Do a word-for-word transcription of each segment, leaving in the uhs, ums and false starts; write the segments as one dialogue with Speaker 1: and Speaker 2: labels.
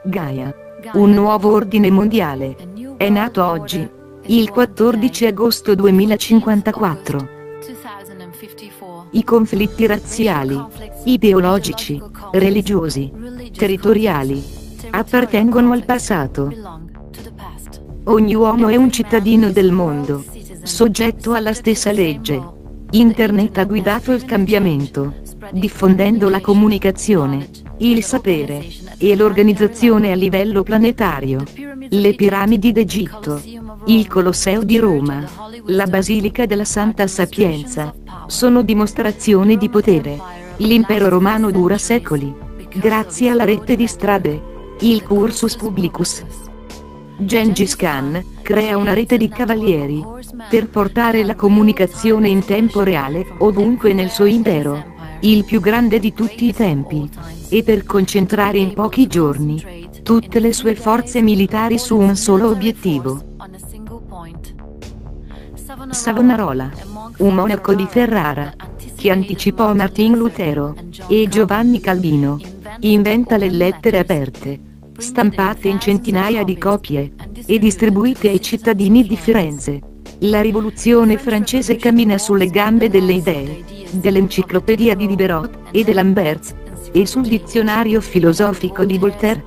Speaker 1: Gaia. Un nuovo ordine mondiale. È nato oggi, il quattordici agosto duemilacinquantaquattro. I conflitti razziali, ideologici, religiosi, territoriali, appartengono al passato. Ogni uomo è un cittadino del mondo, soggetto alla stessa legge. Internet ha guidato il cambiamento, diffondendo la comunicazione, il sapere e l'organizzazione a livello planetario. Le piramidi d'Egitto, il Colosseo di Roma, la Basilica della Santa Sapienza, sono dimostrazioni di potere. L'impero romano dura secoli, grazie alla rete di strade, il cursus publicus. Gengis Khan crea una rete di cavalieri per portare la comunicazione in tempo reale ovunque nel suo impero, il più grande di tutti i tempi, e per concentrare in pochi giorni tutte le sue forze militari su un solo obiettivo. Savonarola, un monaco di Ferrara, che anticipò Martin Lutero e Giovanni Calvino, inventa le lettere aperte, stampate in centinaia di copie e distribuite ai cittadini di Firenze. La rivoluzione francese cammina sulle gambe delle idee, dell'enciclopedia di Diderot e de Lamberts, e sul dizionario filosofico di Voltaire.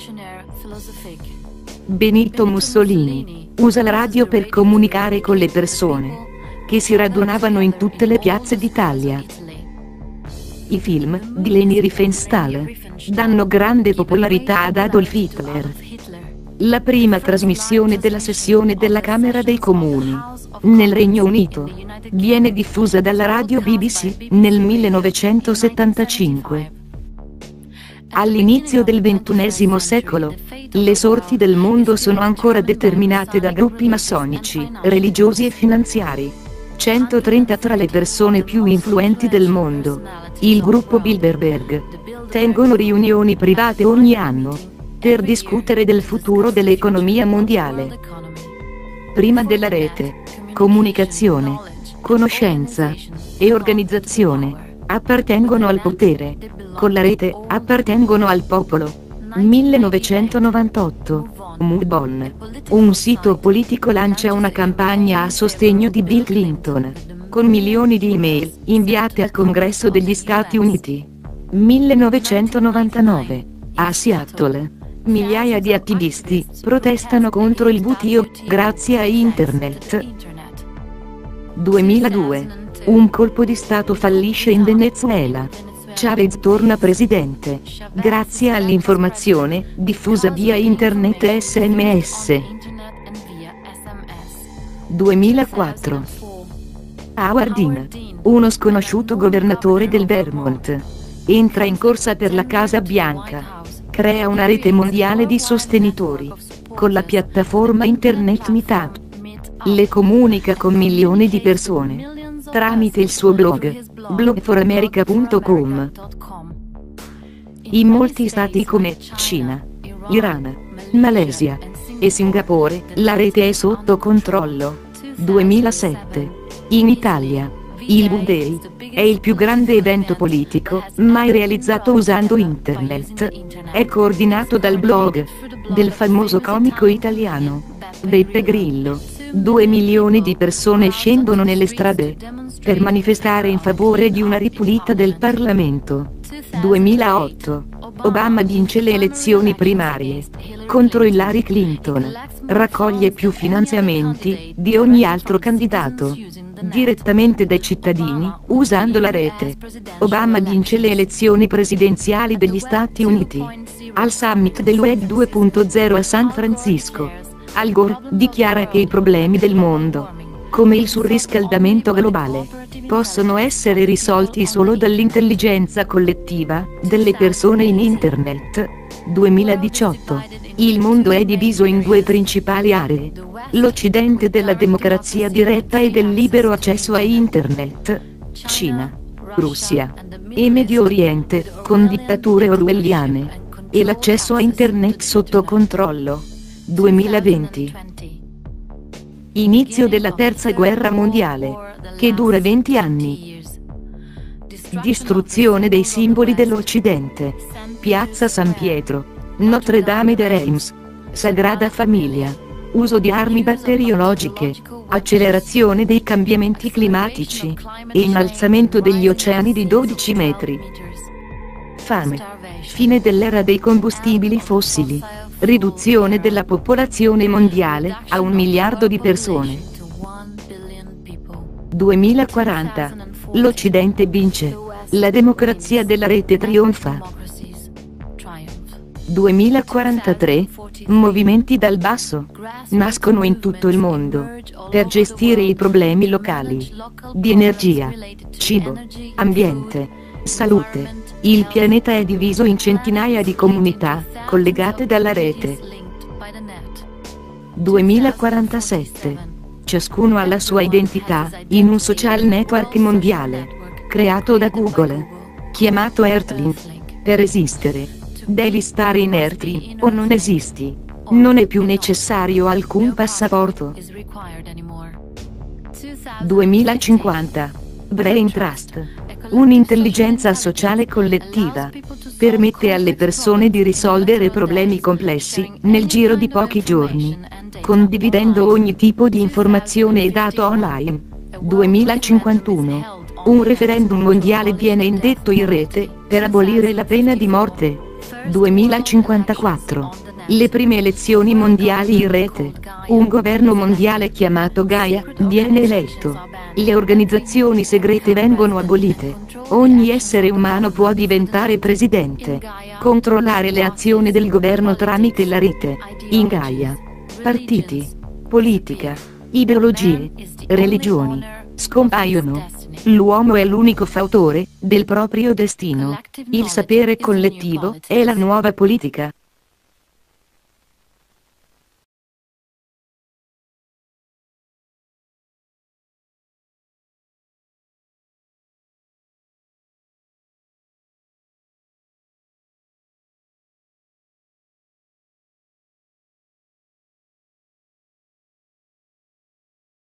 Speaker 1: Benito Mussolini usa la radio per comunicare con le persone, che si radunavano in tutte le piazze d'Italia. I film di Leni Riefenstahl danno grande popolarità ad Adolf Hitler. La prima trasmissione della sessione della Camera dei Comuni, nel Regno Unito, viene diffusa dalla radio B B C nel millenovecentosettantacinque. All'inizio del ventunesimo secolo, le sorti del mondo sono ancora determinate da gruppi massonici, religiosi e finanziari. centotrenta tra le persone più influenti del mondo, il gruppo Bilderberg, tengono riunioni private ogni anno per discutere del futuro dell'economia mondiale. Prima della rete, comunicazione, conoscenza e organizzazione appartengono al potere, con la rete appartengono al popolo. millenovecentonovantotto, Mubon, un sito politico lancia una campagna a sostegno di Bill Clinton, con milioni di email inviate al Congresso degli Stati Uniti. millenovecentonovantanove, a Seattle, migliaia di attivisti protestano contro il V T O grazie a Internet. duemiladue, un colpo di stato fallisce in Venezuela. Chavez torna presidente, grazie all'informazione diffusa via internet e S M S. duemilaquattro. Howard Dean, uno sconosciuto governatore del Vermont, entra in corsa per la Casa Bianca. Crea una rete mondiale di sostenitori, con la piattaforma internet Meetup. Le comunica con milioni di persone tramite il suo blog, blog for america punto com. In molti stati come Cina, Iran, Malesia e Singapore, la rete è sotto controllo. duemilasette. In Italia, il V-Day è il più grande evento politico mai realizzato usando internet. È coordinato dal blog del famoso comico italiano Beppe Grillo. Due milioni di persone scendono nelle strade per manifestare in favore di una ripulita del Parlamento. duemilaotto. Obama vince le elezioni primarie contro Hillary Clinton. Raccoglie più finanziamenti di ogni altro candidato direttamente dai cittadini usando la rete. Obama vince le elezioni presidenziali degli Stati Uniti. Al summit del Web due punto zero a San Francisco, Al Gore dichiara che i problemi del mondo, come il surriscaldamento globale, possono essere risolti solo dall'intelligenza collettiva delle persone in Internet. duemiladiciotto. Il mondo è diviso in due principali aree: l'Occidente della democrazia diretta e del libero accesso a Internet, Cina, Russia, e Medio Oriente, con dittature orwelliane, e l'accesso a Internet sotto controllo. duemilaventi. Inizio della Terza Guerra Mondiale, che dura venti anni. Distruzione dei simboli dell'Occidente. Piazza San Pietro, Notre Dame de Reims. Sagrada Famiglia. Uso di armi batteriologiche. Accelerazione dei cambiamenti climatici. E innalzamento degli oceani di dodici metri. Fame. Fine dell'era dei combustibili fossili. Riduzione della popolazione mondiale a un miliardo di persone. duemilaquaranta. L'Occidente vince. La democrazia della rete trionfa. duemilaquarantatré. Movimenti dal basso. Nascono in tutto il mondo. Per gestire i problemi locali. Di energia. Cibo. Ambiente. Salute. Il pianeta è diviso in centinaia di comunità, collegate dalla rete. duemilaquarantasette. Ciascuno ha la sua identità, in un social network mondiale. Creato da Google. Chiamato Earthlink. Per esistere. Devi stare in Earthlink o non esisti. Non è più necessario alcun passaporto. duemilacinquanta. Brain Trust. Un'intelligenza sociale collettiva. Permette alle persone di risolvere problemi complessi, nel giro di pochi giorni. Condividendo ogni tipo di informazione e dato online. duemilacinquantuno. Un referendum mondiale viene indetto in rete, per abolire la pena di morte. duemilacinquantaquattro. Le prime elezioni mondiali in rete. Un governo mondiale chiamato Gaia viene eletto. Le organizzazioni segrete vengono abolite. Ogni essere umano può diventare presidente. Controllare le azioni del governo tramite la rete. In Gaia. Partiti. Politica. Ideologie. Religioni. Scompaiono. L'uomo è l'unico fautore del proprio destino. Il sapere collettivo è la nuova politica.